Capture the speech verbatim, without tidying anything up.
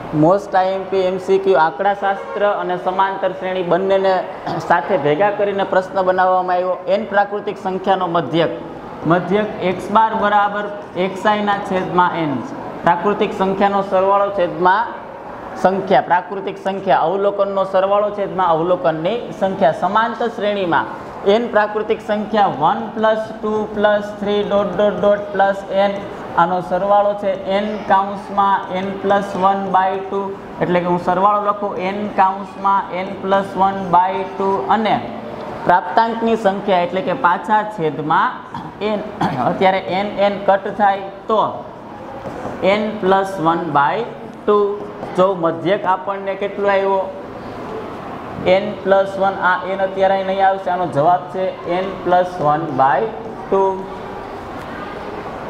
Most IMP MCQ આંકડાશાસ્ત્ર અને સમાંતર શ્રેણી બંનેને સાથે ભેગા કરીને પ્રશ્ન બનાવવામાં આવ્યો. એન પ્રાકૃતિક સંખ્યાનો મધ્યક મધ્યક એક્સ બાર બરાબર એક્સઆઈના છેદમાં એન. પ્રાકૃતિક સંખ્યાનો સરવાળો છેદમાં સંખ્યા, પ્રાકૃતિક સંખ્યા અવલોકનનો સરવાળો છેદમાં અવલોકનની સંખ્યા. સમાંતર શ્રેણીમાં એન પ્રાકૃતિક સંખ્યા one plus two plus three dot dot dot plus n, આનો સરવાળો છે એન કાઉન્સમાં n plus one by two, એટલે કે હું સરવાળો લખું એન કાઉન્સમાં n plus one by two, અને પ્રાપ્તાંકની સંખ્યા એટલે કે પાછા છેદમાં એન. અત્યારે એન એન કટ થાય તો n plus one by two. જો મધ્યક આપણને કેટલું આવ્યો એન પ્લસ વન, આ એન અત્યારે નહીં આવશે, આનો જવાબ છે n plus one by two.